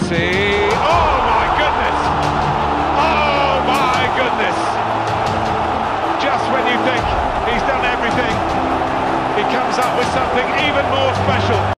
Messi. Oh my goodness! Oh my goodness! Just when you think he's done everything, he comes up with something even more special.